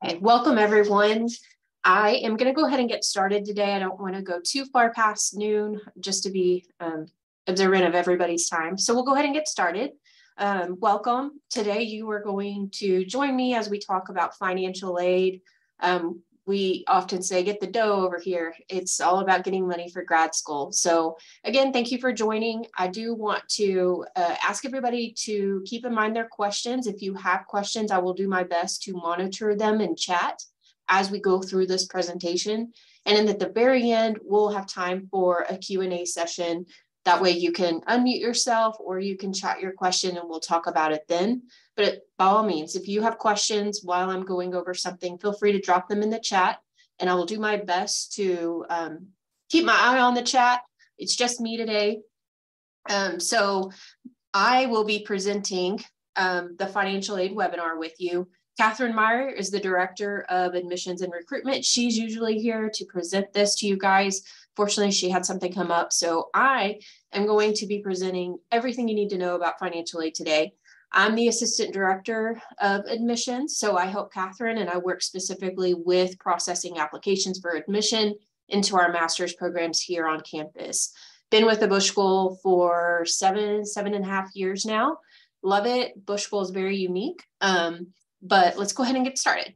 Okay, welcome everyone. I am going to go ahead and get started today. I don't want to go too far past noon just to be observant of everybody's time. So we'll go ahead and get started. Welcome. Today you are going to join me as we talk about financial aid. We often say, get the dough over here. It's all about getting money for grad school. So again, thank you for joining. I do want to ask everybody to keep in mind their questions. If you have questions, I will do my best to monitor them in chat as we go through this presentation. And then at the very end, we'll have time for a Q&A session. That way you can unmute yourself or you can chat your question and we'll talk about it then. But by all means, if you have questions while I'm going over something, feel free to drop them in the chat and I will do my best to keep my eye on the chat. It's just me today. So I will be presenting the financial aid webinar with you. Catherine Meyer is the Director of Admissions and Recruitment. She's usually here to present this to you guys. Fortunately, she had something come up. So I am going to be presenting everything you need to know about financial aid today. I'm the Assistant Director of Admissions. So I help Catherine and I work specifically with processing applications for admission into our master's programs here on campus. Been with the Bush School for seven and a half years now. Love it. Bush School is very unique. But let's go ahead and get started.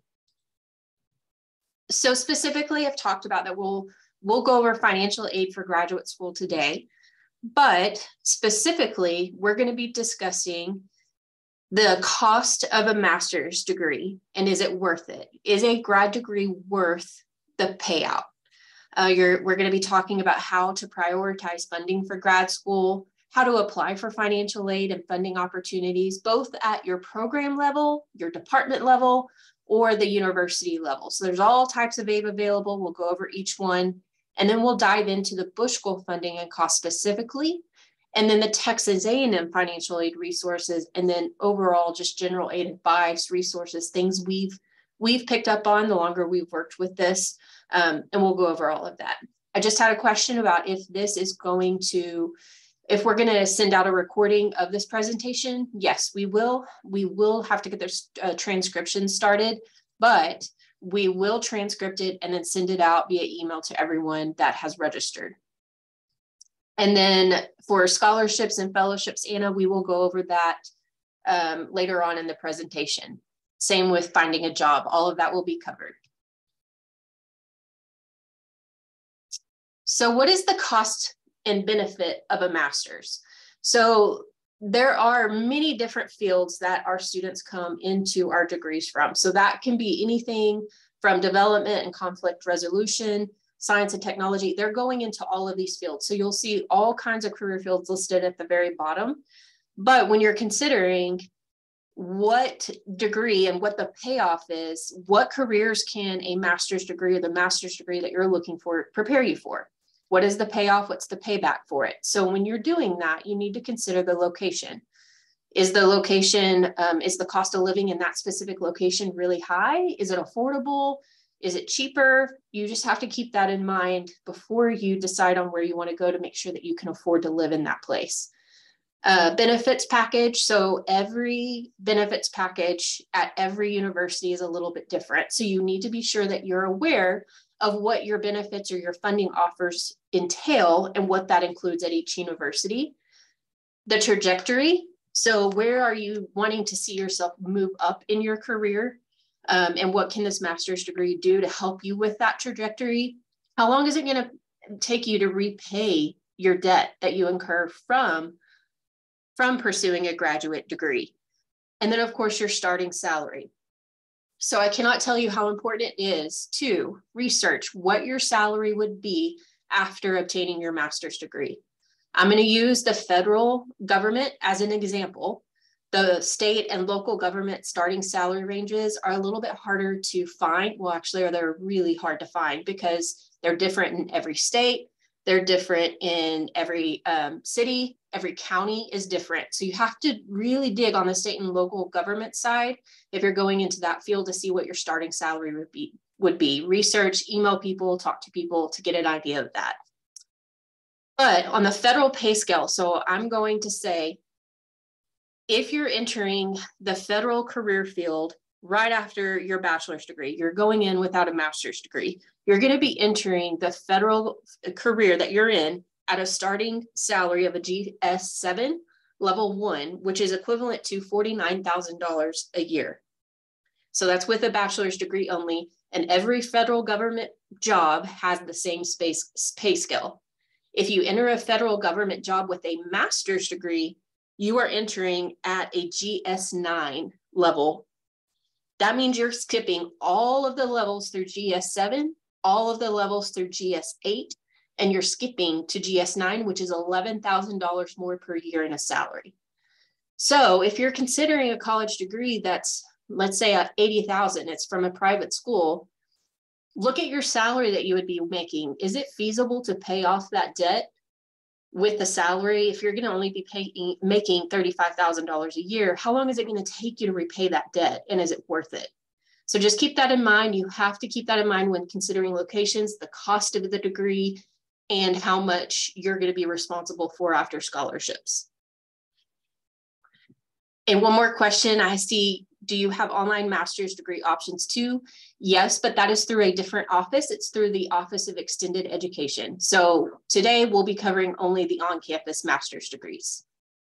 So specifically, I've talked about that we'll go over financial aid for graduate school today, but specifically, we're going to be discussing the cost of a master's degree and is it worth it? Is a grad degree worth the payout? We're going to be talking about how to prioritize funding for grad school, how to apply for financial aid and funding opportunities, both at your program level, your department level, or the university level. So there's all types of aid available. We'll go over each one, and then we'll dive into the Bush School funding and cost specifically, and then the Texas A&M financial aid resources, and then overall just general aid advice, resources, things we've picked up on the longer we've worked with this, and we'll go over all of that. I just had a question about if this is going to, if we're going to send out a recording of this presentation. Yes, we will. We will have to get their transcription started, but we will transcript it and then send it out via email to everyone that has registered. And then for scholarships and fellowships, Anna, we will go over that later on in the presentation. Same with finding a job. All of that will be covered. So what is the cost and benefit of a master's? So there are many different fields that our students come into our degrees from. So that can be anything from development and conflict resolution, science and technology. They're going into all of these fields. So you'll see all kinds of career fields listed at the very bottom. But when you're considering what degree and what the payoff is, what careers can a master's degree or the master's degree that you're looking for prepare you for? What is the payoff? What's the payback for it? So when you're doing that, you need to consider the location. Is the location, is the cost of living in that specific location really high? Is it affordable? Is it cheaper? You just have to keep that in mind before you decide on where you want to go to make sure that you can afford to live in that place. Benefits package. So every benefits package at every university is a little bit different. So you need to be sure that you're aware of what your benefits or your funding offers entail and what that includes at each university. The trajectory. So where are you wanting to see yourself move up in your career? And what can this master's degree do to help you with that trajectory? How long is it going to take you to repay your debt that you incur from pursuing a graduate degree? And then of course your starting salary. So I cannot tell you how important it is to research what your salary would be after obtaining your master's degree. I'm going to use the federal government as an example. The state and local government starting salary ranges are a little bit harder to find. Well, actually, they're really hard to find because they're different in every state. They're different in every city. Every county is different. So you have to really dig on the state and local government side if you're going into that field to see what your starting salary would be. Research, email people, talk to people to get an idea of that. But on the federal pay scale, so I'm going to say, if you're entering the federal career field right after your bachelor's degree. You're going in without a master's degree. You're going to be entering the federal career that you're in at a starting salary of a GS7 level 1, which is equivalent to $49,000 a year. So that's with a bachelor's degree only, and every federal government job has the same pay scale. If you enter a federal government job with a master's degree, you are entering at a GS9 level. That means you're skipping all of the levels through GS7, all of the levels through GS8, and you're skipping to GS9, which is $11,000 more per year in a salary. So if you're considering a college degree that's, let's say, $80,000, it's from a private school, look at your salary that you would be making. Is it feasible to pay off that debt with the salary? If you're going to only be making $35,000 a year, how long is it going to take you to repay that debt? And is it worth it? So just keep that in mind. You have to keep that in mind when considering locations, the cost of the degree, and how much you're going to be responsible for after scholarships. And one more question I see, do you have online master's degree options too? Yes, but that is through a different office. It's through the Office of Extended Education. So today we'll be covering only the on-campus master's degrees.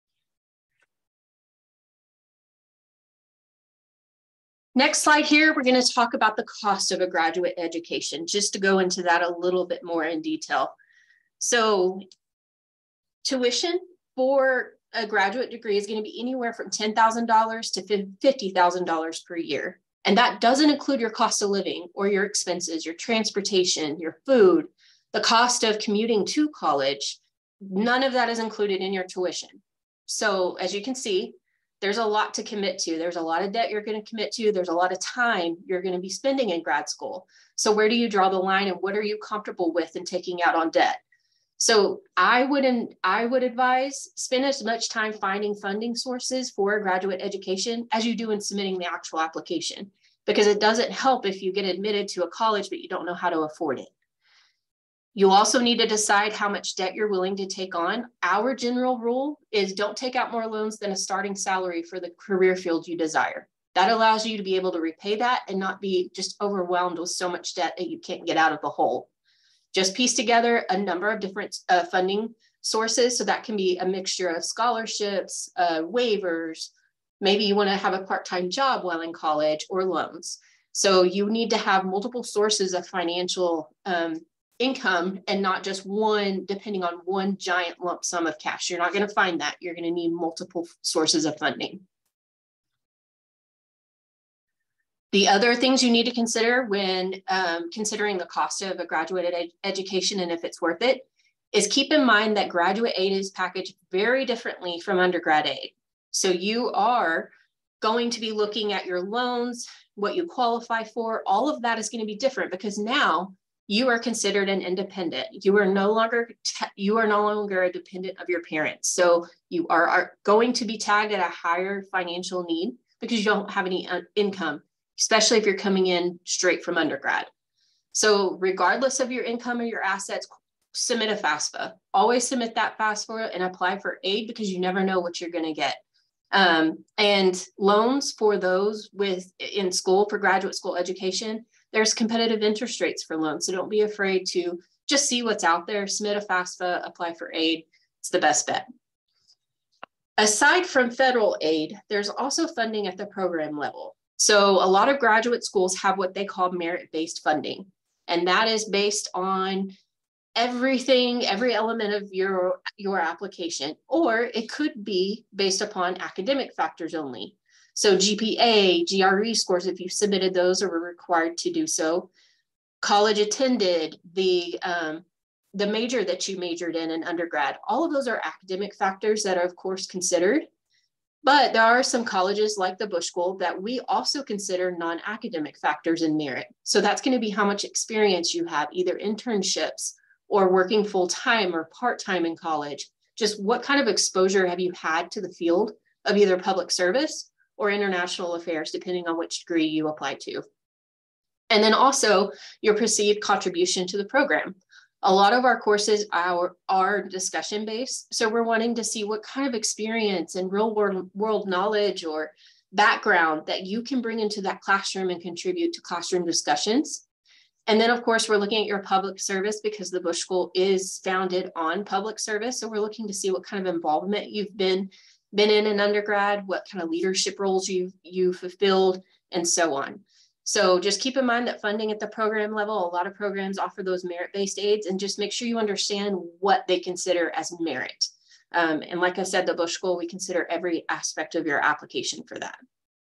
Next slide here, we're going to talk about the cost of a graduate education, just to go into that a little bit more in detail. So tuition for a graduate degree is going to be anywhere from $10,000 to $50,000 per year. And that doesn't include your cost of living or your expenses, your transportation, your food, the cost of commuting to college. None of that is included in your tuition. So as you can see, there's a lot to commit to. There's a lot of debt you're going to commit to. There's a lot of time you're going to be spending in grad school. So where do you draw the line, and what are you comfortable with in taking out on debt? So I would advise spend as much time finding funding sources for a graduate education as you do in submitting the actual application, because it doesn't help if you get admitted to a college but you don't know how to afford it. You also need to decide how much debt you're willing to take on. Our general rule is don't take out more loans than a starting salary for the career field you desire. That allows you to be able to repay that and not be just overwhelmed with so much debt that you can't get out of the hole. Just piece together a number of different funding sources. So that can be a mixture of scholarships, waivers. Maybe you want to have a part-time job while in college, or loans. So you need to have multiple sources of financial income, and not just one, depending on one giant lump sum of cash. You're not going to find that. You're going to need multiple sources of funding. The other things you need to consider when considering the cost of a graduate education and if it's worth it is keep in mind that graduate aid is packaged very differently from undergrad aid. So you are going to be looking at your loans, what you qualify for. All of that is going to be different because now you are considered an independent. You are no longer a dependent of your parents. So you are going to be tagged at a higher financial need because you don't have any income, especially if you're coming in straight from undergrad. So regardless of your income or your assets, submit a FAFSA. Always submit that FAFSA and apply for aid because you never know what you're going to get. And loans for those in school for graduate school education, there's competitive interest rates for loans. So don't be afraid to just see what's out there, submit a FAFSA, apply for aid. It's the best bet. Aside from federal aid, there's also funding at the program level. So a lot of graduate schools have what they call merit-based funding, and that is based on everything, every element of your application, or it could be based upon academic factors only. So GPA, GRE scores, if you submitted those or were required to do so, college attended, the major that you majored in undergrad, all of those are academic factors that are of course considered. But there are some colleges like the Bush School that we also consider non-academic factors in merit. So that's going to be how much experience you have, either internships or working full-time or part-time in college. Just what kind of exposure have you had to the field of either public service or international affairs, depending on which degree you apply to. And then also your perceived contribution to the program. A lot of our courses are discussion based. So we're wanting to see what kind of experience and real world knowledge or background that you can bring into that classroom and contribute to classroom discussions. And then, of course, we're looking at your public service because the Bush School is founded on public service. So we're looking to see what kind of involvement you've been in undergrad, what kind of leadership roles you've fulfilled, and so on. So just keep in mind that funding at the program level, a lot of programs offer those merit-based aids, and just make sure you understand what they consider as merit. And like I said, the Bush School, we consider every aspect of your application for that.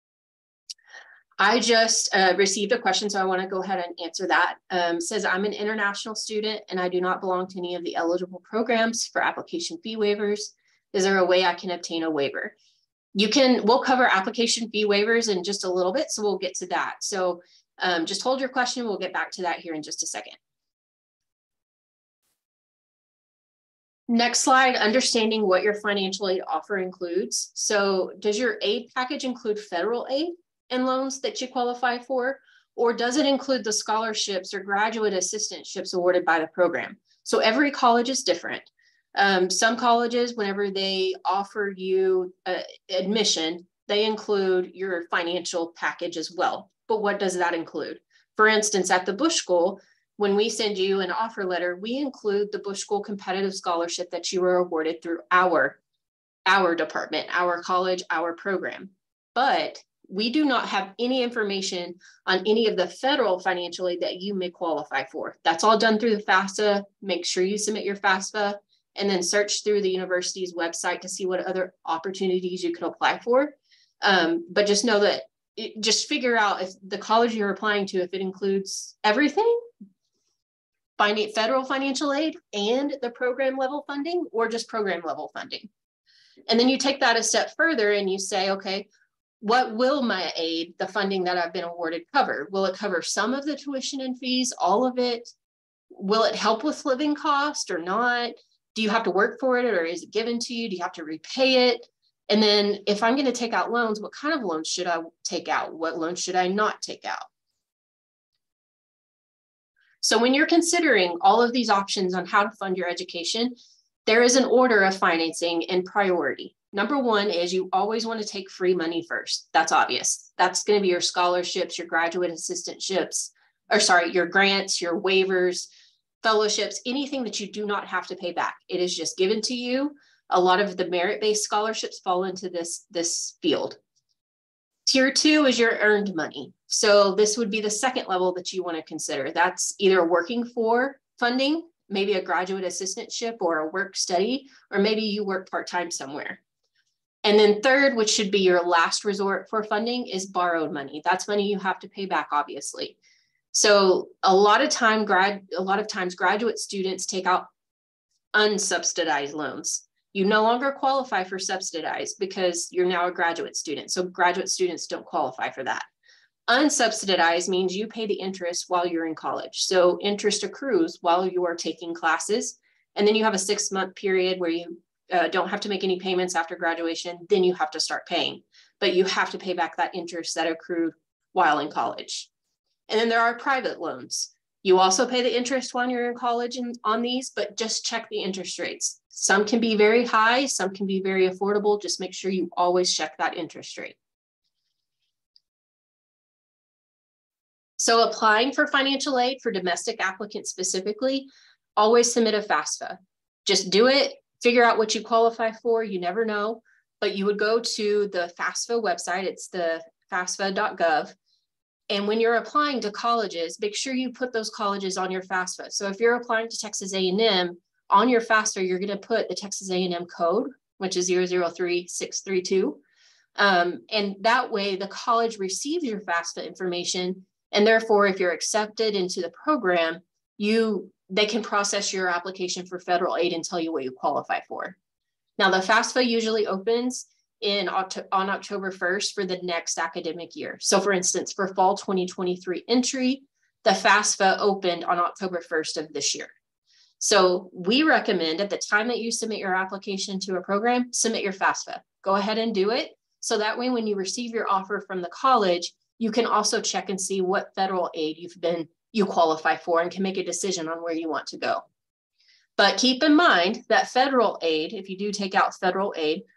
I just received a question, so I want to go ahead and answer that. Says, I'm an international student and I do not belong to any of the eligible programs for application fee waivers. Is there a way I can obtain a waiver? We'll cover application fee waivers in just a little bit, so we'll get to that. So just hold your question. We'll get back to that here in just a second. Next slide, understanding what your financial aid offer includes. So does your aid package include federal aid and loans that you qualify for, or does it include the scholarships or graduate assistantships awarded by the program? So every college is different. Some colleges, whenever they offer you admission, they include your financial package as well. But what does that include? For instance, at the Bush School, when we send you an offer letter, we include the Bush School competitive scholarship that you were awarded through our department, our college, our program. But we do not have any information on any of the federal financial aid that you may qualify for. That's all done through the FAFSA. Make sure you submit your FAFSA and then search through the university's website to see what other opportunities you can apply for. But just know that, just figure out if the college you're applying to, if it includes everything, federal financial aid and the program level funding, or just program level funding. And then you take that a step further and you say, okay, what will my aid, the funding that I've been awarded, cover? Will it cover some of the tuition and fees, all of it? Will it help with living cost or not? Do you have to work for it, or is it given to you? Do you have to repay it? And then if I'm going to take out loans, what kind of loans should I take out? What loans should I not take out? So when you're considering all of these options on how to fund your education, there is an order of financing and priority. Number one is you always want to take free money first. That's obvious. That's going to be your scholarships, your graduate assistantships, your grants, your waivers, fellowships, anything that you do not have to pay back. It is just given to you. A lot of the merit-based scholarships fall into this field. Tier 2 is your earned money. So this would be the second level that you want to consider. That's either working for funding, maybe a graduate assistantship or a work study, or maybe you work part-time somewhere. And then third, which should be your last resort for funding, is borrowed money. That's money you have to pay back, obviously. So a lot of times graduate students take out unsubsidized loans. You no longer qualify for subsidized because you're now a graduate student. So graduate students don't qualify for that. Unsubsidized means you pay the interest while you're in college. So interest accrues while you are taking classes. And then you have a 6-month period where you don't have to make any payments after graduation. Then you have to start paying. But you have to pay back that interest that accrued while in college. And then there are private loans. You also pay the interest when you're in college on these, but just check the interest rates. Some can be very high, some can be very affordable. Just make sure you always check that interest rate. So applying for financial aid for domestic applicants specifically, always submit a FAFSA. Just do it, figure out what you qualify for. You never know, but you would go to the FAFSA website. It's the FAFSA.gov. And when you're applying to colleges, make sure you put those colleges on your FAFSA. So if you're applying to Texas A&M, on your FAFSA, you're going to put the Texas A&M code, which is 003632. And that way the college receives your FAFSA information. And therefore, if you're accepted into the program, they can process your application for federal aid and tell you what you qualify for. Now, the FAFSA usually opens on October 1st for the next academic year. So for instance, for fall 2023 entry, the FAFSA opened on October 1st of this year. So we recommend at the time that you submit your application to a program, submit your FAFSA. Go ahead and do it. So that way, when you receive your offer from the college, you can also check and see what federal aid you qualify for and can make a decision on where you want to go. But keep in mind that federal aid, if you do take out federal aid,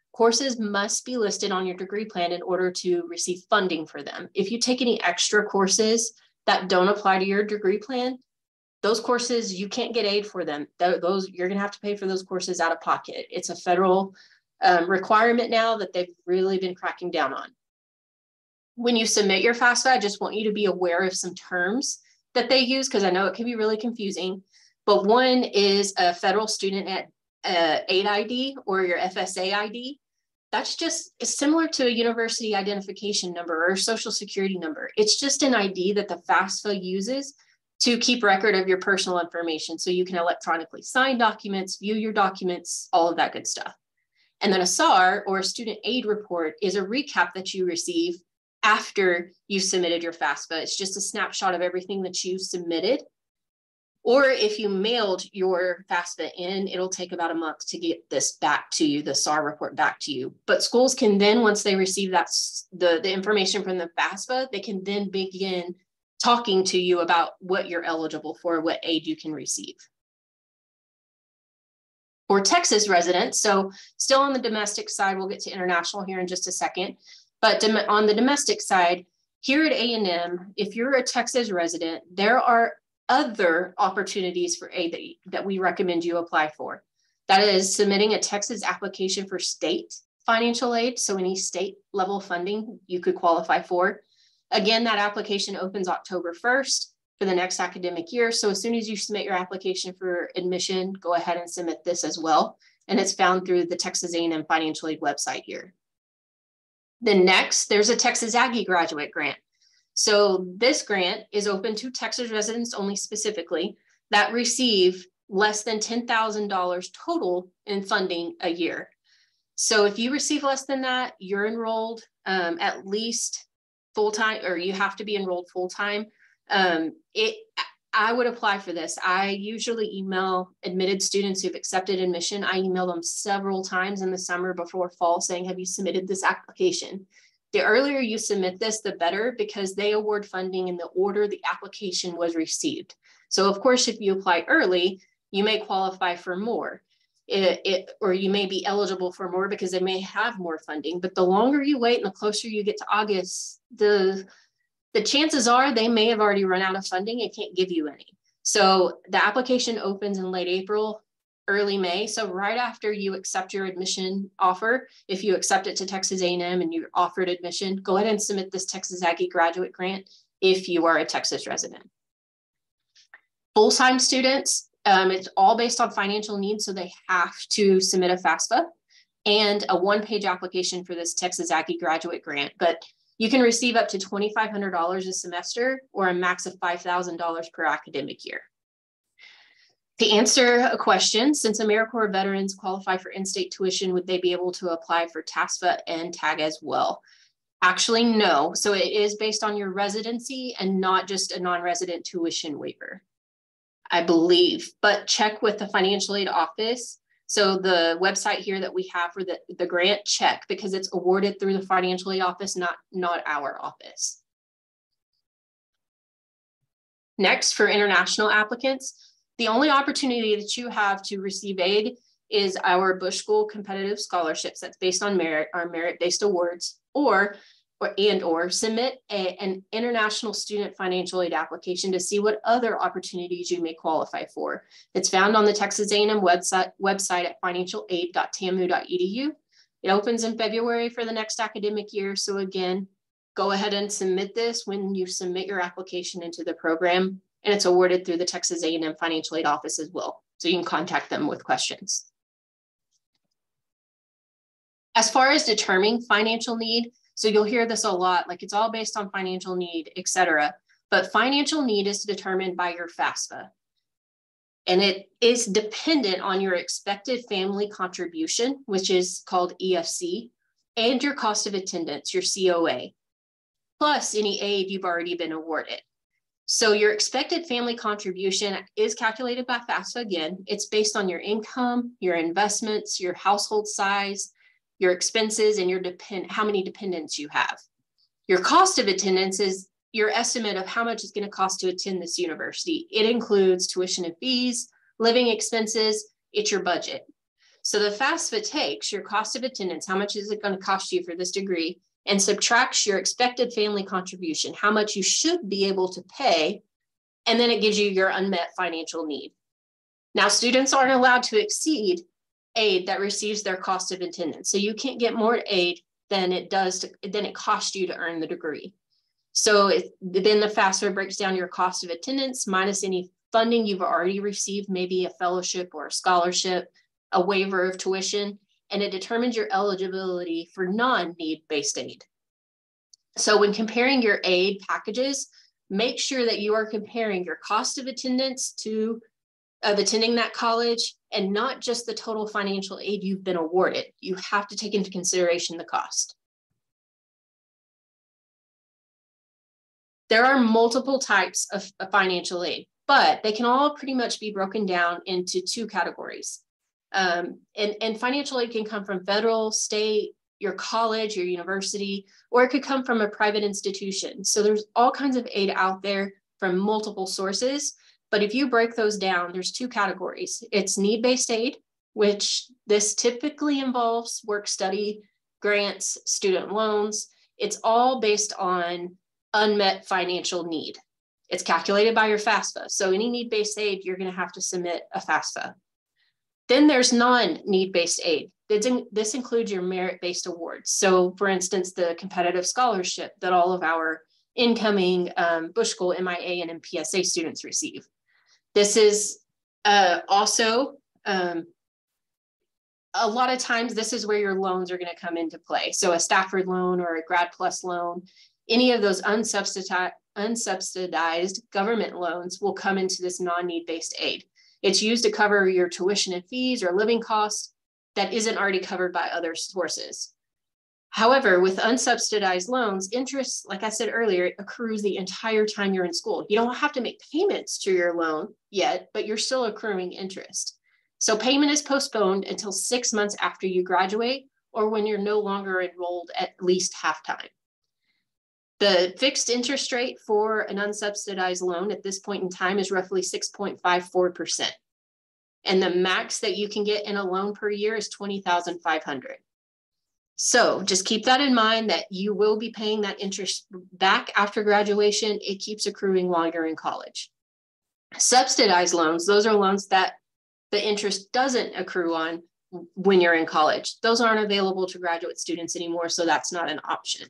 Courses must be listed on your degree plan in order to receive funding for them. If you take any extra courses that don't apply to your degree plan, those courses, you can't get aid for them. Those, you're going to have to pay for those courses out of pocket. It's a federal requirement now that they've really been cracking down on. When you submit your FAFSA, I just want you to be aware of some terms that they use, because I know it can be really confusing. But one is a federal student aid ID, or your FSA ID. That's just, it's similar to a university identification number or a social security number. It's just an ID that the FAFSA uses to keep record of your personal information, so you can electronically sign documents, view your documents, all of that good stuff. And then a SAR, or a student aid report, is a recap that you receive after you submitted your FAFSA. It's just a snapshot of everything that you submitted. Or if you mailed your FAFSA in, it'll take about a month to get this back to you, the SAR report back to you. But schools can then, once they receive that, the information from the FAFSA, they can then begin talking to you about what you're eligible for, what aid you can receive. For Texas residents, so still on the domestic side, we'll get to international here in just a second, but on the domestic side, here at A&M, if you're a Texas resident, there are other opportunities for aid that we recommend you apply for. That is submitting a Texas application for state financial aid, so any state level funding you could qualify for. Again, that application opens October 1st for the next academic year. So as soon as you submit your application for admission, go ahead and submit this as well. And it's found through the Texas A&M Financial Aid website here. Then next, there's a Texas Aggie Graduate Grant. So this grant is open to Texas residents only specifically that receive less than $10,000 total in funding a year. So if you receive less than that, you're enrolled at least full-time, or you have to be enrolled full-time. I would apply for this. I usually email admitted students who've accepted admission. I email them several times in the summer before fall saying, have you submitted this application? The earlier you submit this, the better, because they award funding in the order the application was received. So of course, if you apply early, you may qualify for more. Or you may be eligible for more because they may have more funding. But the longer you wait and the closer you get to August, the chances are they may have already run out of funding and can't give you any. So the application opens in late April, early May. So right after you accept your admission offer, if you accept it to Texas A&M and you're offered admission, go ahead and submit this Texas Aggie Graduate Grant if you are a Texas resident. Full-time students, it's all based on financial needs, so they have to submit a FAFSA and a one-page application for this Texas Aggie Graduate Grant. But you can receive up to $2,500 a semester, or a max of $5,000 per academic year. To answer a question, since AmeriCorps veterans qualify for in-state tuition, would they be able to apply for TASFA and TAG as well? Actually, no. So it is based on your residency and not just a non-resident tuition waiver, I believe, but check with the financial aid office. So the website here that we have for the grant, check, because it's awarded through the financial aid office, not our office. Next, for international applicants, the only opportunity that you have to receive aid is our Bush School competitive scholarships. That's based on merit, our merit-based awards, or submit an international student financial aid application to see what other opportunities you may qualify for. It's found on the Texas A&M website at financialaid.tamu.edu. It opens in February for the next academic year. So again, go ahead and submit this when you submit your application into the program, and it's awarded through the Texas A&M Financial Aid Office as well. So you can contact them with questions. As far as determining financial need, so you'll hear this a lot, like it's all based on financial need, et cetera. But financial need is determined by your FAFSA. And it is dependent on your expected family contribution, which is called EFC, and your cost of attendance, your COA, plus any aid you've already been awarded. So your expected family contribution is calculated by FAFSA again. It's based on your income, your investments, your household size, your expenses, and how many dependents you have. Your cost of attendance is your estimate of how much it's going to cost to attend this university. It includes tuition and fees, living expenses, it's your budget. So the FAFSA takes your cost of attendance, how much is it going to cost you for this degree, and subtracts your expected family contribution, how much you should be able to pay, and then it gives you your unmet financial need. Now, students aren't allowed to exceed aid that receives their cost of attendance. So you can't get more aid than it costs you to earn the degree. So then the FAFSA breaks down your cost of attendance minus any funding you've already received, maybe a fellowship or a scholarship, a waiver of tuition, and it determines your eligibility for non-need-based aid. So when comparing your aid packages, make sure that you are comparing your cost of attendance of attending that college and not just the total financial aid you've been awarded. You have to take into consideration the cost. There are multiple types of financial aid, but they can all pretty much be broken down into two categories. And financial aid can come from federal, state, your college, your university, or it could come from a private institution. So there's all kinds of aid out there from multiple sources. But if you break those down, there's two categories. It's need-based aid, which this typically involves work study, grants, student loans. It's all based on unmet financial need. It's calculated by your FAFSA. So any need-based aid, you're going to have to submit a FAFSA. Then there's non-need-based aid. This includes your merit-based awards. So for instance, the competitive scholarship that all of our incoming Bush School, MIA, and MPSA students receive. This is also, a lot of times, this is where your loans are going to come into play. So a Stafford loan or a Grad Plus loan, any of those unsubsidized government loans will come into this non-need-based aid. It's used to cover your tuition and fees or living costs that isn't already covered by other sources. However, with unsubsidized loans, interest, like I said earlier, it accrues the entire time you're in school. You don't have to make payments to your loan yet, but you're still accruing interest. So payment is postponed until 6 months after you graduate or when you're no longer enrolled at least half-time. The fixed interest rate for an unsubsidized loan at this point in time is roughly 6.54%. And the max that you can get in a loan per year is $20,500. So just keep that in mind that you will be paying that interest back after graduation. It keeps accruing while you're in college. Subsidized loans, those are loans that the interest doesn't accrue on when you're in college. Those aren't available to graduate students anymore, so that's not an option.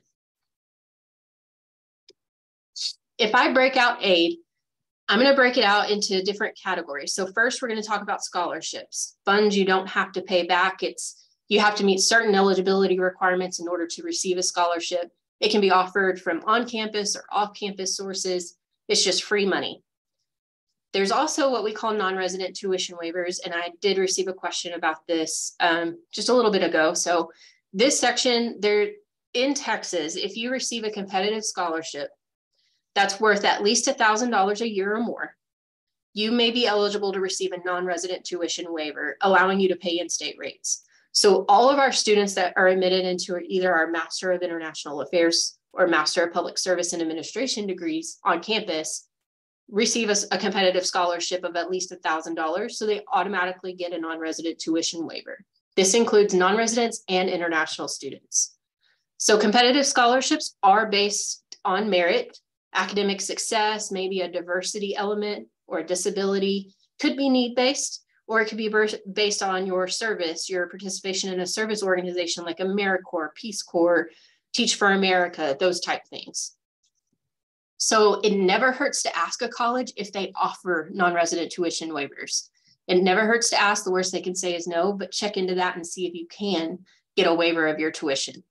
If I break out aid, I'm going to break it out into different categories. So first, we're going to talk about scholarships. Funds you don't have to pay back. You have to meet certain eligibility requirements in order to receive a scholarship. It can be offered from on-campus or off-campus sources. It's just free money. There's also what we call non-resident tuition waivers, and I did receive a question about this just a little bit ago. So this section, in Texas, if you receive a competitive scholarship that's worth at least $1,000 a year or more, you may be eligible to receive a non-resident tuition waiver, allowing you to pay in-state rates. So all of our students that are admitted into either our Master of International Affairs or Master of Public Service and Administration degrees on campus receive a competitive scholarship of at least $1,000, so they automatically get a non-resident tuition waiver. This includes non-residents and international students. So competitive scholarships are based on merit, academic success, maybe a diversity element or a disability, could be need-based, or it could be based on your service, your participation in a service organization like AmeriCorps, Peace Corps, Teach for America, those type things. So it never hurts to ask a college if they offer non-resident tuition waivers. It never hurts to ask. The worst they can say is no, but check into that and see if you can get a waiver of your tuition.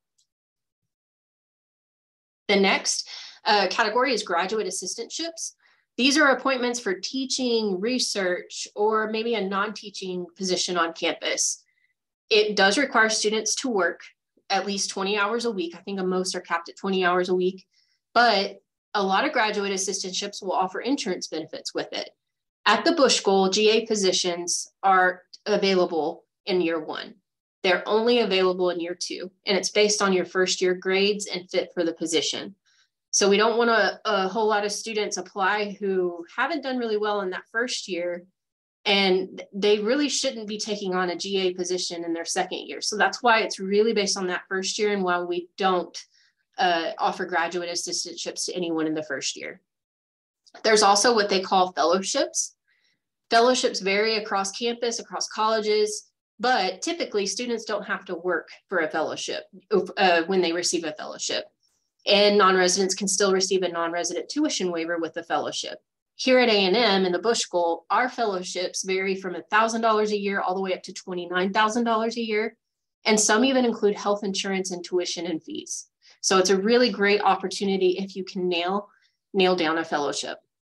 The next category is graduate assistantships. These are appointments for teaching, research, or maybe a non-teaching position on campus. It does require students to work at least 20 hours a week. I think most are capped at 20 hours a week, but a lot of graduate assistantships will offer insurance benefits with it. At the Bush School, GA positions are available in year one. They're only available in year two, and it's based on your first year grades and fit for the position. So we don't want a whole lot of students apply who haven't done really well in that first year And they really shouldn't be taking on a GA position in their second year. So that's why it's really based on that first year, and why we don't offer graduate assistantships to anyone in the first year. There's also what they call fellowships. Fellowships vary across campus, across colleges, but typically students don't have to work for a fellowship when they receive a fellowship. And non-residents can still receive a non-resident tuition waiver with a fellowship. Here at A&M in the Bush School, our fellowships vary from $1,000 a year all the way up to $29,000 a year. And some even include health insurance and tuition and fees. So it's a really great opportunity if you can nail down a fellowship.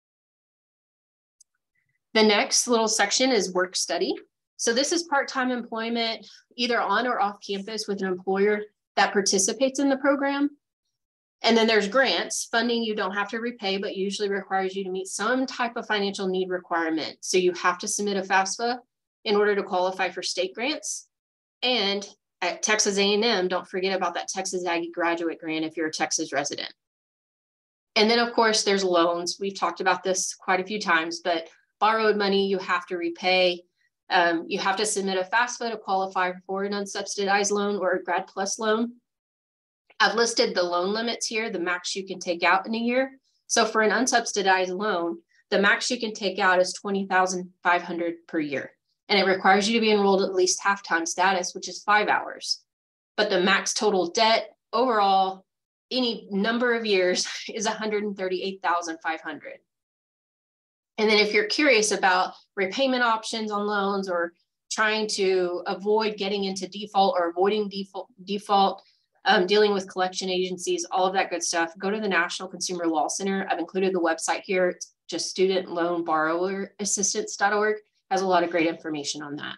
The next little section is work study. So this is part-time employment, either on or off campus with an employer that participates in the program. And then there's grants, funding you don't have to repay, but usually requires you to meet some type of financial need requirement. So you have to submit a FAFSA in order to qualify for state grants. And at Texas A&M, don't forget about that Texas Aggie graduate grant if you're a Texas resident. And then of course there's loans. We've talked about this quite a few times, but borrowed money you have to repay. You have to submit a FAFSA to qualify for an unsubsidized loan or a Grad Plus loan. I've listed the loan limits here, the max you can take out in a year. So for an unsubsidized loan, the max you can take out is $20,500 per year. And it requires you to be enrolled at least half-time status, which is 5 hours. But the max total debt overall, any number of years, is $138,500. And then if you're curious about repayment options on loans or trying to avoid getting into default or avoiding default, dealing with collection agencies, all of that good stuff, go to the National Consumer Law Center. I've included the website here. It's just studentloanborrowerassistance.org. Has a lot of great information on that.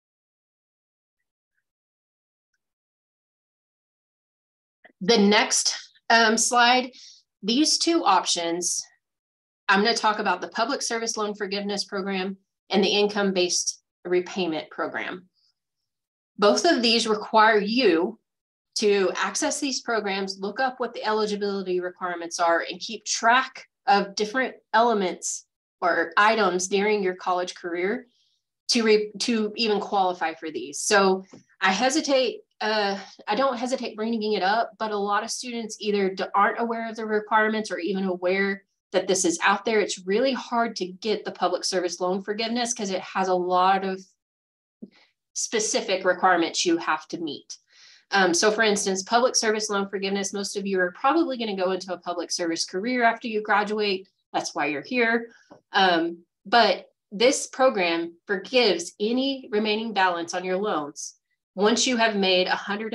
The next slide, these two options, I'm going to talk about the Public Service Loan Forgiveness Program and the Income-Based Repayment Program. Both of these require you to access these programs, look up what the eligibility requirements are, and keep track of different elements or items during your college career to even qualify for these. So I don't hesitate bringing it up, but a lot of students either aren't aware of the requirements or even aware that this is out there. It's really hard to get the public service loan forgiveness because it has a lot of specific requirements you have to meet. So for instance, public service loan forgiveness, most of you are probably going to go into a public service career after you graduate. That's why you're here. But this program forgives any remaining balance on your loans once you have made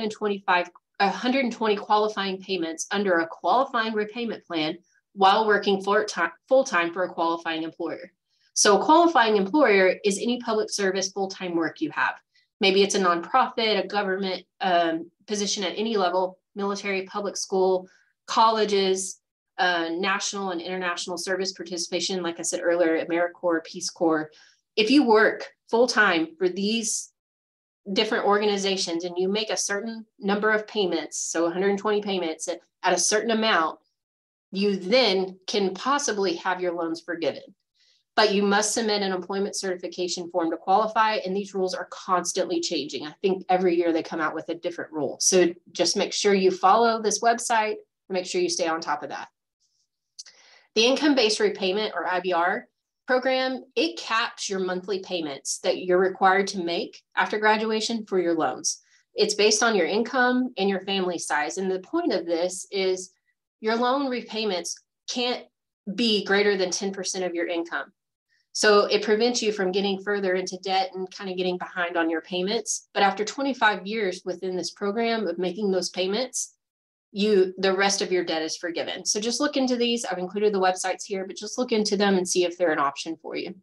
120 qualifying payments under a qualifying repayment plan while working full-time for a qualifying employer. So a qualifying employer is any public service full-time work you have. Maybe it's a nonprofit, a government position at any level, military, public school, colleges, national and international service participation, like I said earlier, AmeriCorps, Peace Corps. If you work full-time for these different organizations and you make a certain number of payments, so 120 payments at a certain amount, you then can possibly have your loans forgiven. But you must submit an employment certification form to qualify, and these rules are constantly changing. I think every year they come out with a different rule. So just make sure you follow this website and make sure you stay on top of that. The income-based repayment, or IBR program, it caps your monthly payments that you're required to make after graduation for your loans. It's based on your income and your family size. And the point of this is your loan repayments can't be greater than 10% of your income. So it prevents you from getting further into debt and kind of getting behind on your payments. But after 25 years within this program of making those payments, the rest of your debt is forgiven. So just look into these. I've included the websites here, but just look into them and see if they're an option for you.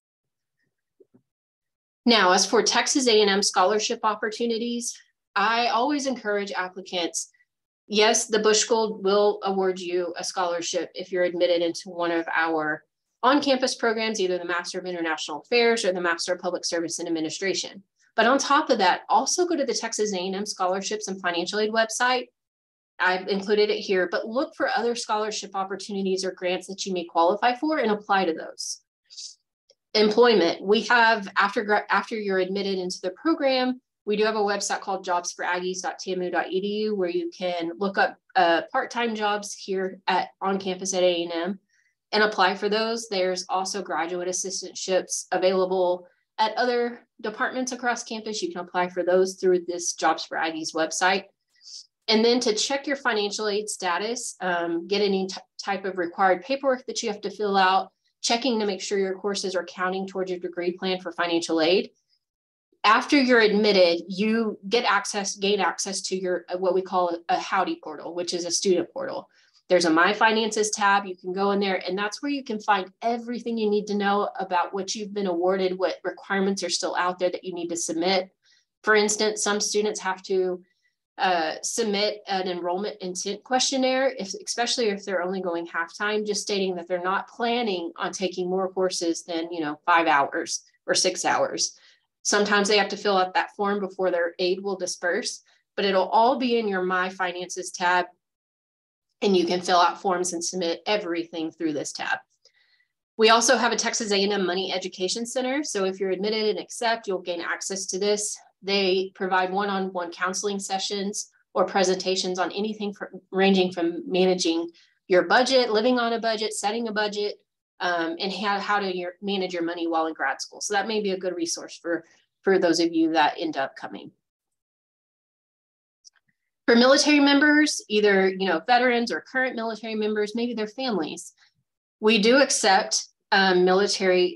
Now, as for Texas A&M scholarship opportunities, I always encourage applicants. Yes, the Bush School will award you a scholarship if you're admitted into one of our on-campus programs, either the Master of International Affairs or the Master of Public Service and Administration. But on top of that, also go to the Texas A&M Scholarships and Financial Aid website. I've included it here, but look for other scholarship opportunities or grants that you may qualify for and apply to those. Employment, we have, after you're admitted into the program, we do have a website called jobsforaggies.tamu.edu where you can look up part-time jobs here on campus at A&M and apply for those. There's also graduate assistantships available at other departments across campus. You can apply for those through this Jobs for Aggies website. And then to check your financial aid status, get any type of required paperwork that you have to fill out, checking to make sure your courses are counting towards your degree plan for financial aid. After you're admitted, you gain access to your what we call a Howdy portal, which is a student portal. There's a My Finances tab. You can go in there, and that's where you can find everything you need to know about what you've been awarded, what requirements are still out there that you need to submit. For instance, some students have to submit an enrollment intent questionnaire, especially if they're only going half-time, just stating that they're not planning on taking more courses than 5 hours or 6 hours. Sometimes they have to fill out that form before their aid will disperse, but it'll all be in your My Finances tab, and you can fill out forms and submit everything through this tab. We also have a Texas A&M Money Education Center. So if you're admitted and accept, you'll gain access to this. They provide one-on-one counseling sessions or presentations on anything ranging from managing your budget, living on a budget, setting a budget, and how to manage your money while in grad school. So that may be a good resource for those of you that end up coming. For military members, either veterans or current military members, maybe their families, we do accept military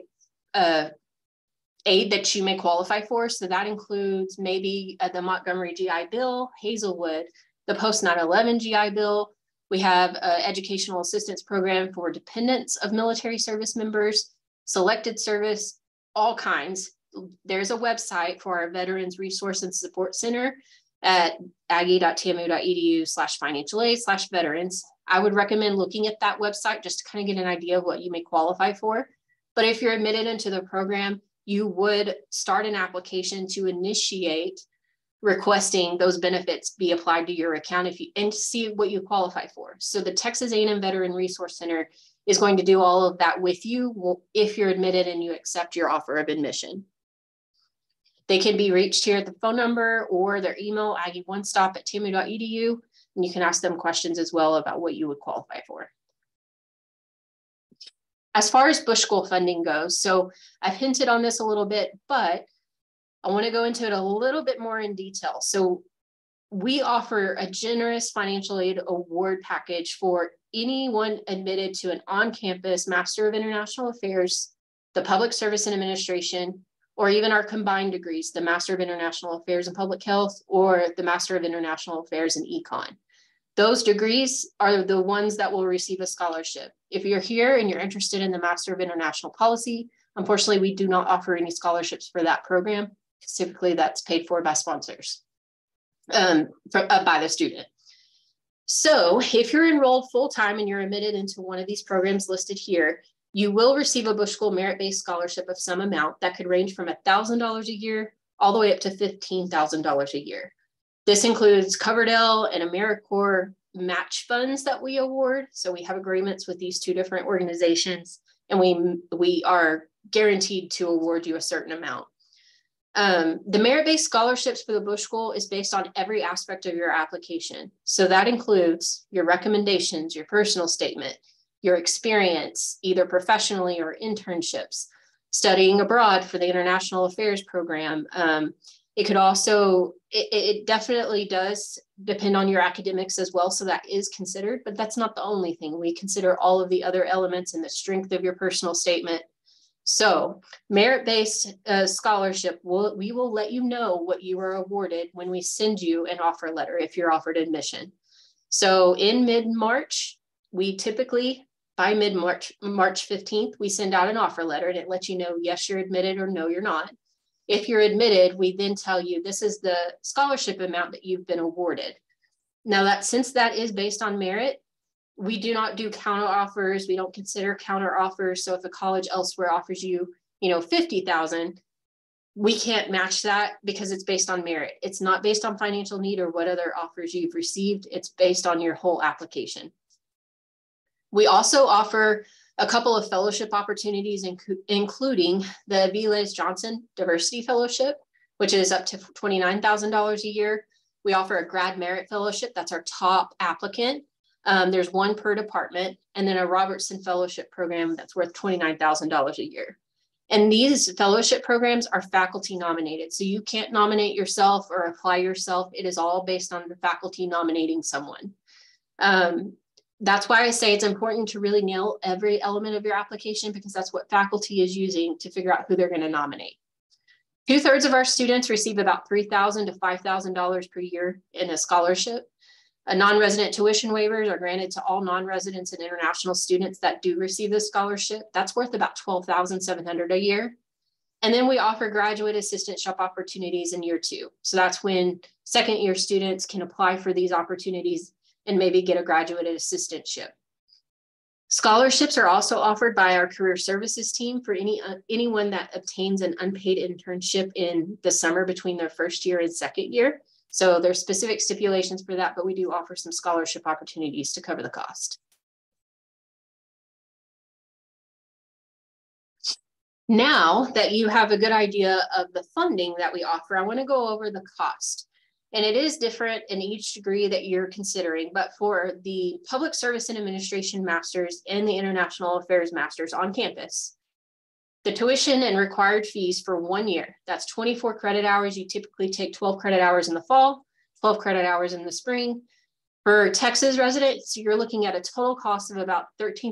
aid that you may qualify for. So that includes maybe the Montgomery GI Bill, Hazelwood, the post 9/11 GI Bill. We have an educational assistance program for dependents of military service members, selected service, all kinds. There's a website for our Veterans Resource and Support Center at aggie.tamu.edu/financial aid/veterans. I would recommend looking at that website just to kind of get an idea of what you may qualify for. But if you're admitted into the program, you would start an application to initiate requesting those benefits be applied to your account and see what you qualify for. So the Texas A&M Veteran Resource Center is going to do all of that with you if you're admitted and you accept your offer of admission. They can be reached here at the phone number or their email, aggie1stop@tamu.edu, and you can ask them questions as well about what you would qualify for. As far as Bush School funding goes, so I've hinted on this a little bit, but I want to go into it a little bit more in detail. So we offer a generous financial aid award package for anyone admitted to an on-campus Master of International Affairs, the Public Service and Administration, or even our combined degrees, the Master of International Affairs in Public Health or the Master of International Affairs in Econ. Those degrees are the ones that will receive a scholarship. If you're here and you're interested in the Master of International Policy, unfortunately, we do not offer any scholarships for that program. Typically, that's paid for by sponsors, by the student. So if you're enrolled full-time and you're admitted into one of these programs listed here, you will receive a Bush School merit-based scholarship of some amount that could range from $1,000 a year all the way up to $15,000 a year. This includes Coverdell and AmeriCorps match funds that we award. So we have agreements with these two different organizations, and we are guaranteed to award you a certain amount. The merit-based scholarships for the Bush School is based on every aspect of your application. So that includes your recommendations, your personal statement, your experience, either professionally or internships, studying abroad for the International Affairs program. It could also, it definitely does depend on your academics as well. So that is considered, but that's not the only thing. We consider all of the other elements and the strength of your personal statement. So merit-based scholarship, we will let you know what you are awarded when we send you an offer letter if you're offered admission. So in mid-March, we typically, by mid-March, March 15th, we send out an offer letter and it lets you know, yes, you're admitted or no, you're not. If you're admitted, we then tell you this is the scholarship amount that you've been awarded. Now since that is based on merit, we do not do counter offers. We don't consider counter offers. So if a college elsewhere offers you, $50,000, we can't match that because it's based on merit. It's not based on financial need or what other offers you've received. It's based on your whole application. We also offer a couple of fellowship opportunities, including the V. Liz Johnson Diversity Fellowship, which is up to $29,000 a year. We offer a grad merit fellowship. That's our top applicant. There's one per department, and then a Robertson Fellowship program that's worth $29,000 a year. And these fellowship programs are faculty nominated. So you can't nominate yourself or apply yourself. It is all based on the faculty nominating someone. That's why I say it's important to really nail every element of your application, because that's what faculty is using to figure out who they're going to nominate. 2/3 of our students receive about $3,000 to $5,000 per year in a scholarship. Non-resident tuition waivers are granted to all non-residents and international students that do receive this scholarship. That's worth about $12,700 a year. And then we offer graduate assistantship opportunities in year 2. So that's when second-year students can apply for these opportunities and maybe get a graduate assistantship. Scholarships are also offered by our career services team for anyone that obtains an unpaid internship in the summer between their first year and second year. So there's specific stipulations for that, but we do offer some scholarship opportunities to cover the cost. Now that you have a good idea of the funding that we offer, I want to go over the cost. And it is different in each degree that you're considering, but for the Public Service and Administration Masters and the International Affairs Masters on campus, the tuition and required fees for 1 year, that's 24 credit hours. You typically take 12 credit hours in the fall, 12 credit hours in the spring. For Texas residents, you're looking at a total cost of about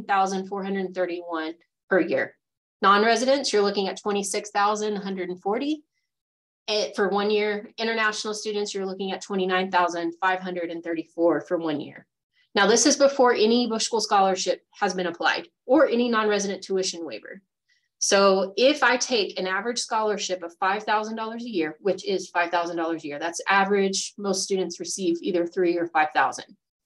$13,431 per year. Non-residents, you're looking at $26,140 for 1 year. International students, you're looking at $29,534 for 1 year. Now, this is before any Bush School Scholarship has been applied or any non-resident tuition waiver. So if I take an average scholarship of $5,000 a year, which is $5,000 a year, that's average. Most students receive either $3,000 or $5,000.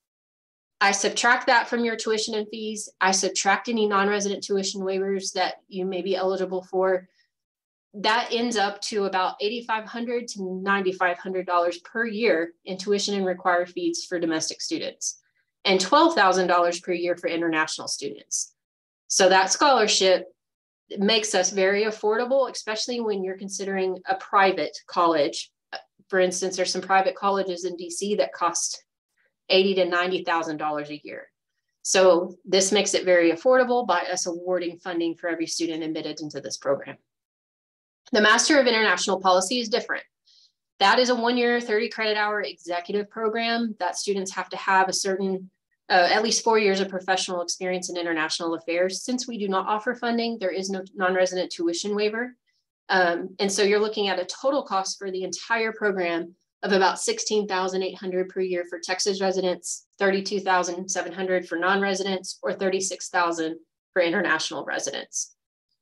I subtract that from your tuition and fees. I subtract any non-resident tuition waivers that you may be eligible for. That ends up to about $8,500 to $9,500 per year in tuition and required fees for domestic students, and $12,000 per year for international students. So that scholarship makes us very affordable, especially when you're considering a private college. For instance, there's some private colleges in DC that cost $80,000 to $90,000 a year. So this makes it very affordable by us awarding funding for every student admitted into this program. The Master of International Policy is different. That is a 1 year, 30 credit hour executive program that students have to have a certain at least 4 years of professional experience in international affairs. Since we do not offer funding, there is no non-resident tuition waiver. And so you're looking at a total cost for the entire program of about $16,800 per year for Texas residents, $32,700 for non-residents, or $36,000 for international residents.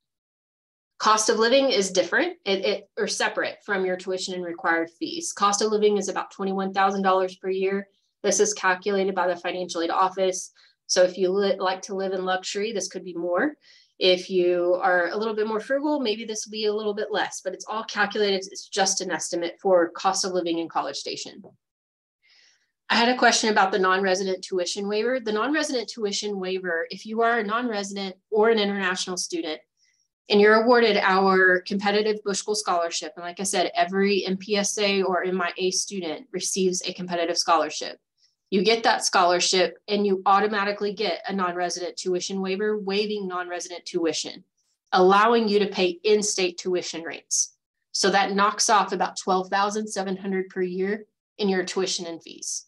Cost of living is different or separate from your tuition and required fees. Cost of living is about $21,000 per year. This is calculated by the financial aid office. So if you like to live in luxury, this could be more. If you are a little bit more frugal, maybe this will be a little bit less, but it's all calculated. It's just an estimate for cost of living in College Station. I had a question about the non-resident tuition waiver. The non-resident tuition waiver, if you are a non-resident or an international student, and you're awarded our competitive Bush School Scholarship, and like I said, every MPSA or MIA student receives a competitive scholarship. You get that scholarship and you automatically get a non-resident tuition waiver, waiving non-resident tuition, allowing you to pay in-state tuition rates. So that knocks off about $12,700 per year in your tuition and fees.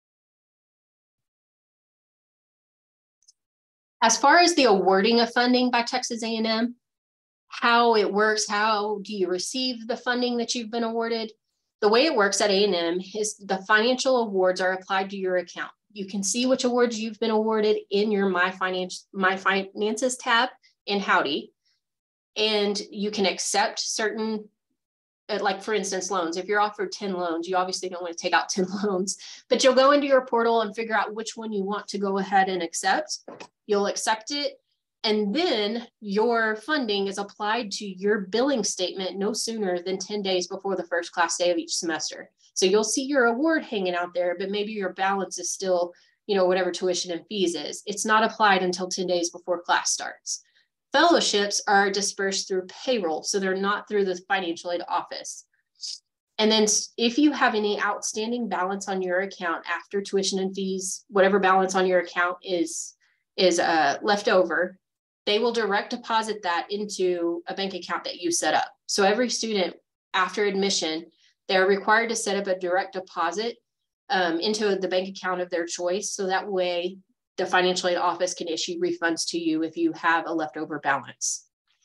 As far as the awarding of funding by Texas A&M, how it works, how do you receive the funding that you've been awarded? The way it works at A&M is the financial awards are applied to your account. You can see which awards you've been awarded in your My Finances tab in Howdy. And you can accept certain, like for instance, loans. If you're offered 10 loans, you obviously don't want to take out 10 loans, but you'll go into your portal and figure out which one you want to go ahead and accept. You'll accept it. And then your funding is applied to your billing statement no sooner than 10 days before the first class day of each semester. So you'll see your award hanging out there, but maybe your balance is still whatever tuition and fees is. It's not applied until 10 days before class starts. Fellowships are dispersed through payroll, so they're not through the financial aid office. And then if you have any outstanding balance on your account after tuition and fees, whatever balance on your account is left over, they will direct deposit that into a bank account that you set up. So every student after admission, they're required to set up a direct deposit into the bank account of their choice. So that way the financial aid office can issue refunds to you if you have a leftover balance.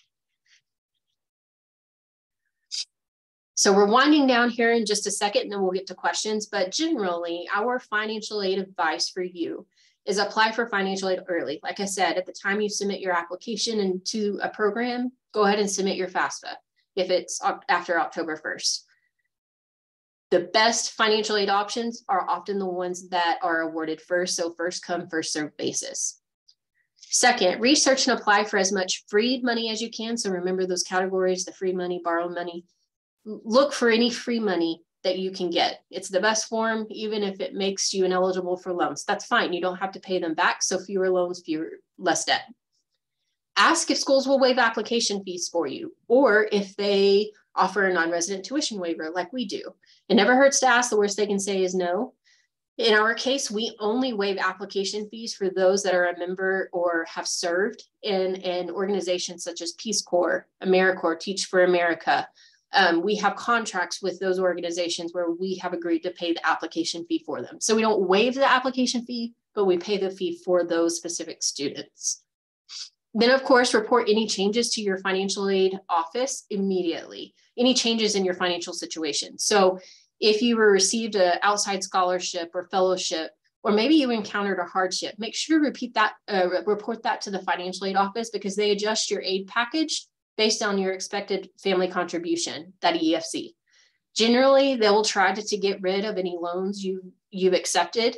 So we're winding down here in just a second, and then we'll get to questions. But generally, our financial aid advice for you is apply for financial aid early. Like I said, at the time you submit your application into a program, go ahead and submit your FAFSA if it's after October 1st. The best financial aid options are often the ones that are awarded first. So first come, first served basis. Second, research and apply for as much free money as you can. So remember those categories, the free money, borrowed money. Look for any free money that you can get. It's the best form, even if it makes you ineligible for loans. That's fine. You don't have to pay them back. So fewer loans, less debt. Ask if schools will waive application fees for you, or if they offer a non-resident tuition waiver like we do. It never hurts to ask. The worst they can say is no. In our case, we only waive application fees for those that are a member or have served in an organization such as Peace Corps, AmeriCorps, Teach for America. We have contracts with those organizations where we have agreed to pay the application fee for them. So we don't waive the application fee, but we pay the fee for those specific students. Then, of course, report any changes to your financial aid office immediately, any changes in your financial situation. So if you received an outside scholarship or fellowship, or maybe you encountered a hardship, make sure to report that to the financial aid office, because they adjust your aid package based on your expected family contribution, that EFC. Generally, they will try to get rid of any loans you've accepted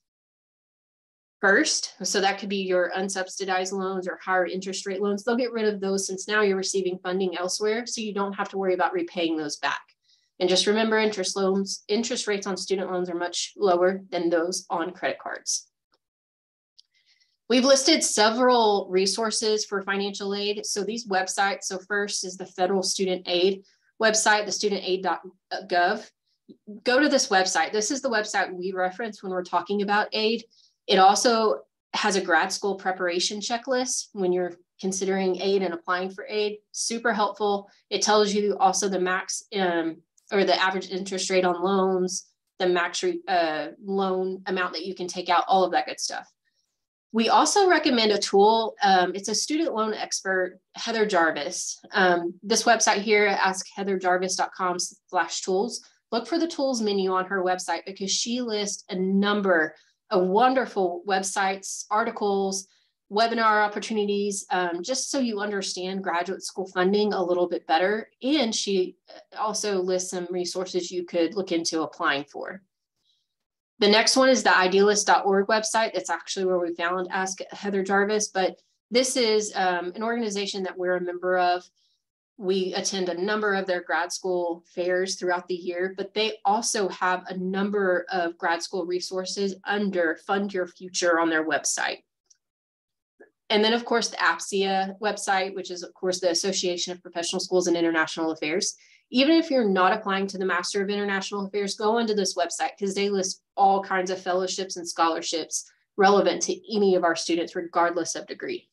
first. So that could be your unsubsidized loans or higher interest rate loans. They'll get rid of those since now you're receiving funding elsewhere, so you don't have to worry about repaying those back. And just remember, interest rates on student loans are much lower than those on credit cards. We've listed several resources for financial aid. So these websites, so first is the Federal Student Aid website, the studentaid.gov. Go to this website. This is the website we reference when we're talking about aid. It also has a grad school preparation checklist when you're considering aid and applying for aid. Super helpful. It tells you also the max or the average interest rate on loans, the max loan amount that you can take out, all of that good stuff. We also recommend a tool. It's a student loan expert, Heather Jarvis. This website here, askheatherjarvis.com/tools. Look for the tools menu on her website, because she lists a number of wonderful websites, articles, webinar opportunities, just so you understand graduate school funding a little bit better. And she also lists some resources you could look into applying for. The next one is the idealist.org website. That's actually where we found Ask Heather Jarvis, but this is an organization that we're a member of. We attend a number of their grad school fairs throughout the year, but they also have a number of grad school resources under Fund Your Future on their website. And then, of course, the APSIA website, which is, of course, the Association of Professional Schools and International Affairs. Even if you're not applying to the Master of International Affairs, go onto this website, because they list all kinds of fellowships and scholarships relevant to any of our students, regardless of degree.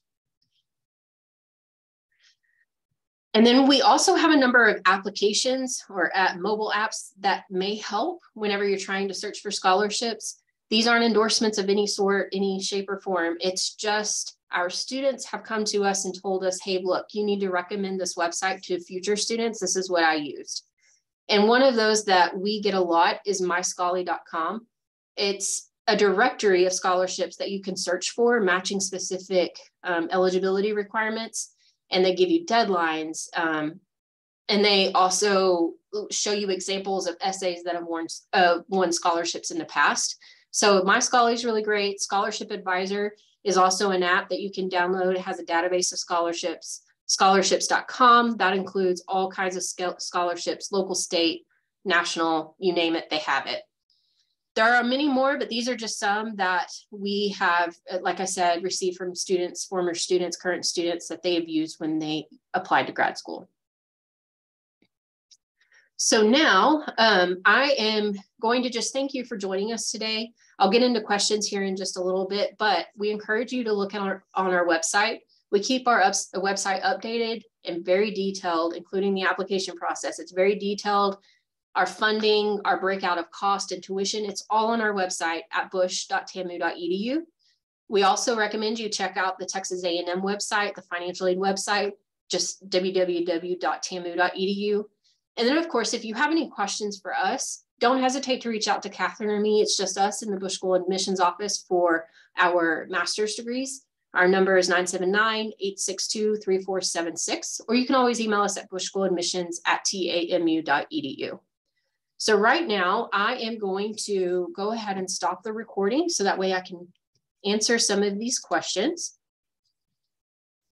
And then we also have a number of applications or mobile apps that may help whenever you're trying to search for scholarships. These aren't endorsements of any sort, any shape or form. It's just our students have come to us and told us, hey, look, you need to recommend this website to future students. This is what I used. And one of those that we get a lot is myscholarly.com. It's a directory of scholarships that you can search for, matching specific eligibility requirements. And they give you deadlines. And they also show you examples of essays that have won scholarships in the past. So My Scholarly is really great. Scholarship Advisor is also an app that you can download. It has a database of scholarships, scholarships.com. That includes all kinds of scholarships, local, state, national, you name it, they have it. There are many more, but these are just some that we have, like I said, received from students, former students, current students that they have used when they applied to grad school. So now I am going to just thank you for joining us today. I'll get into questions here in just a little bit, but we encourage you to look on our website. We keep our website updated and very detailed, including the application process. It's very detailed. Our funding, our breakout of cost and tuition, it's all on our website at bush.tamu.edu. We also recommend you check out the Texas A&M website, the financial aid website, just www.tamu.edu. And then, of course, if you have any questions for us, don't hesitate to reach out to Catherine or me. It's just us in the Bush School Admissions Office for our master's degrees. Our number is 979-862-3476, or you can always email us at bushschooladmissions@tamu.edu. So right now, I am going to go ahead and stop the recording so that way I can answer some of these questions.